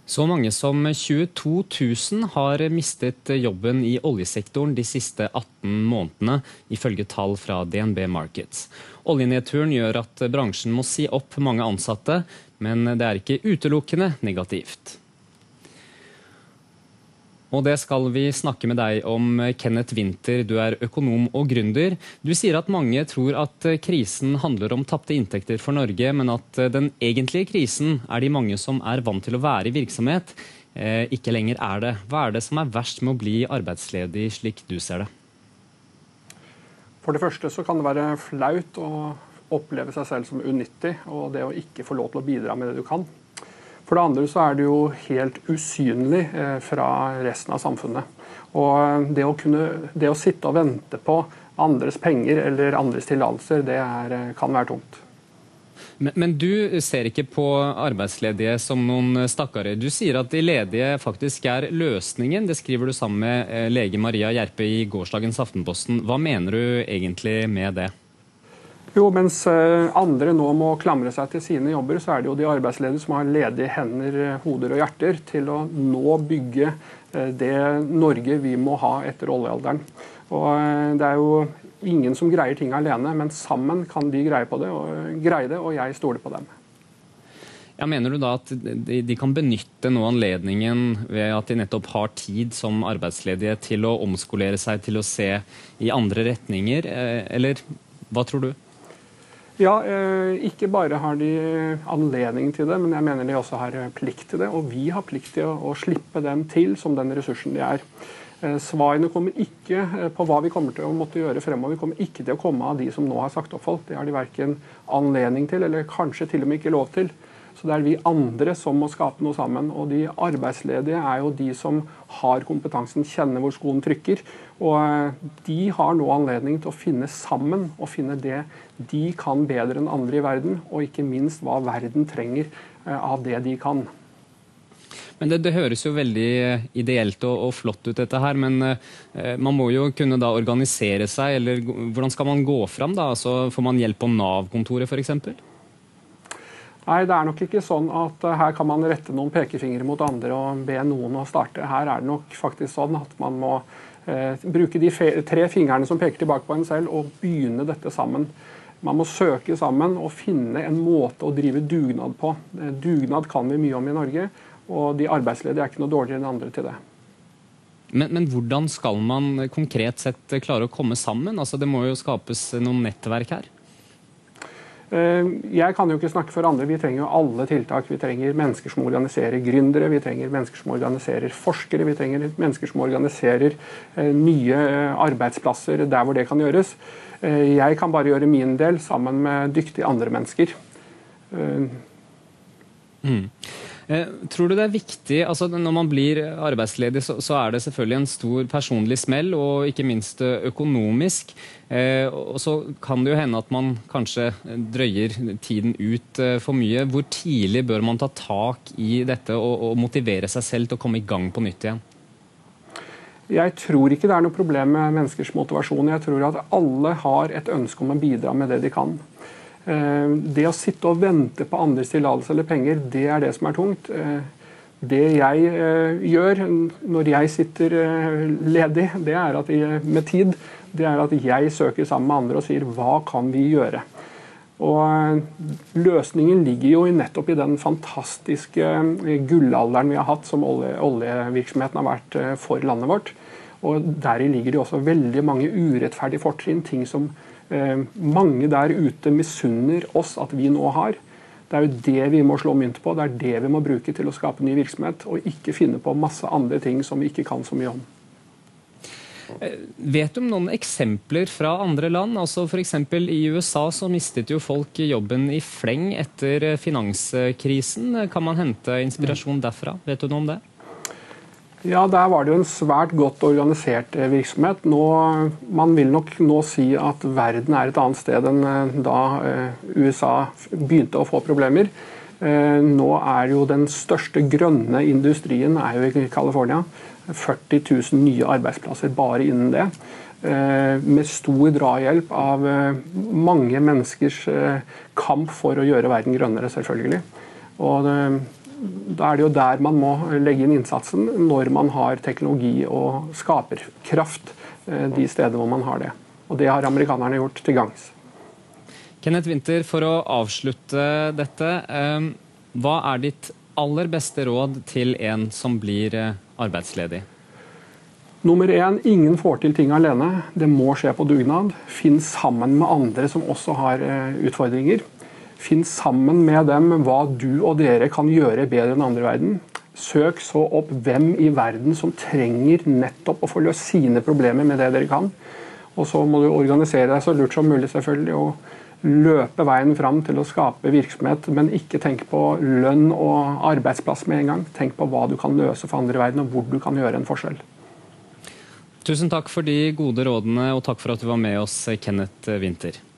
Så mange som 22 000 har mistet jobben i oljesektoren de siste 18 månedene, ifølge tall fra DNB Markets. Oljenedturen gjør at bransjen må si opp mange ansatte, men det er ikke utelukkende negativt. Og det skal vi snakke med deg om, Kenneth Winther. Du er økonom og gründer. Du sier at mange tror at krisen handler om tapte inntekter for Norge, men at den egentlige krisen er de mange som er vant til å være i virksomhet, ikke lenger er det. Hva er det som er verst med å bli arbeidsledig, slik du ser det? For det første så kan det være flaut å oppleve seg selv som unyttig, og det å ikke få lov til å bidra med det du kan. For det andre så er det jo helt usynlig fra resten av samfunnet. Og det å sitte og vente på andres penger eller andres tillatelser, det kan være tungt. Men du ser ikke på arbeidsledige som noen stakkare. Du sier at de ledige faktisk er løsningen. Det skriver du sammen med lege Maria Gjerpe i gårsdagens Aftenposten. Hva mener du egentlig med det? Jo, mens andre nå må klamre seg til sine jobber, så er det jo de arbeidsledige som har ledige hender, hoder og hjerter til å nå bygge det Norge vi må ha etter oljealderen. Og det er jo ingen som greier ting alene, men sammen kan de greie det, og jeg stoler på dem. Ja, mener du da at de kan benytte nå anledningen ved at de nettopp har tid som arbeidsledige til å omskolere seg, til å se i andre retninger, eller hva tror du? Ja, ikke bare har de anledning til det, men jeg mener de også har plikt til det. Og vi har plikt til å slippe dem til som den ressursen de er. Svarene kommer ikke på hva vi kommer til å måtte gjøre fremover. Vi kommer ikke til å komme av de som nå har sagt opp folk. Det har de hverken anledning til, eller kanskje til og med ikke lov til. Så det er vi andre som må skape noe sammen. Og de arbeidsledige er jo de som har kompetansen, kjenner hvor skoen trykker. Og de har nå anledning til å finne sammen og finne det de kan bedre enn andre i verden, og ikke minst hva verden trenger av det de kan. Men det høres jo veldig ideelt og flott ut dette her, men man må jo kunne da organisere seg, eller hvordan skal man gå fram da? Altså, får man hjelp på Nav-kontoret for eksempel? Nei, det er nok ikke sånn at her kan man rette noen pekefingre mot andre og be noen å starte. Her er det nok faktisk sånn at man må bruke de 3 fingrene som peker tilbake på en selv og begynne dette sammen. Man må søke sammen og finne en måte å drive dugnad på. Dugnad kan vi mye om i Norge, og de arbeidsledige er ikke noe dårligere enn andre til det. Men hvordan skal man konkret sett klare å komme sammen? Altså, det må jo skapes noen nettverk her. Jeg kan jo ikke snakke for andre. Vi trenger jo alle tiltak. Vi trenger mennesker som organiserer gründere, vi trenger mennesker som organiserer forskere, vi trenger mennesker som organiserer nye arbeidsplasser der hvor det kan gjøres. Jeg kan bare gjøre min del sammen med dyktige andre mennesker. Tror du det er viktig, altså når man blir arbeidsledig så er det selvfølgelig en stor personlig smell og ikke minst økonomisk, og så kan det jo hende at man kanskje drøyer tiden ut for mye. Hvor tidlig bør man ta tak i dette og motivere seg selv til å komme i gang på nytt igjen? Jeg tror ikke det er noe problem med menneskers motivasjon. Jeg tror at alle har et ønske om å bidra med det de kan. Det å sitte og vente på andres tillatelse eller penger, det er det som er tungt. Det jeg gjør når jeg sitter ledig, det er at med tid, det er at jeg søker sammen med andre og sier, hva kan vi gjøre? Og løsningen ligger jo nettopp i den fantastiske gullalderen vi har hatt som oljevirksomheten har vært for landet vårt. Og deri ligger det også veldig mange urettferdige fortrinn, ting som mange der ute misunner oss at vi nå har. Det er jo det vi må slå mynt på, det er det vi må bruke til å skape ny virksomhet, og ikke finne på masse andre ting som vi ikke kan så mye om. Vet du om noen eksempler fra andre land? Altså for eksempel i USA så mistet jo folk jobben i fleng etter finanskrisen. Kan man hente inspirasjon derfra? Vet du noe om det? Ja, der var det jo en svært godt organisert virksomhet. Man vil nok nå si at verden er et annet sted enn da USA begynte å få problemer. Nå er jo den største grønne industrien er jo i California. 40 000 nye arbeidsplasser bare innen det. Med stor drahjelp av mange menneskers kamp for å gjøre verden grønnere, selvfølgelig. Og Da er det jo der man må legge inn innsatsen når man har teknologi og skaperkraft de stedene hvor man har det. Og det har amerikanerne gjort til gangs. Kenneth Winther, for å avslutte dette, hva er ditt aller beste råd til en som blir arbeidsledig? Nummer 1, ingen får til ting alene. Det må skje på dugnad. Finn sammen med andre som også har utfordringer. Finn sammen med dem hva du og dere kan gjøre bedre enn andre i verden. Søk så opp hvem i verden som trenger nettopp å få løst sine problemer med det dere kan. Og så må du organisere deg så lurt som mulig selvfølgelig, og løpe veien fram til å skape virksomhet, men ikke tenk på lønn og arbeidsplass med en gang. Tenk på hva du kan løse for andre i verden, og hvor du kan gjøre en forskjell. Tusen takk for de gode rådene, og takk for at du var med oss, Kenneth Winther.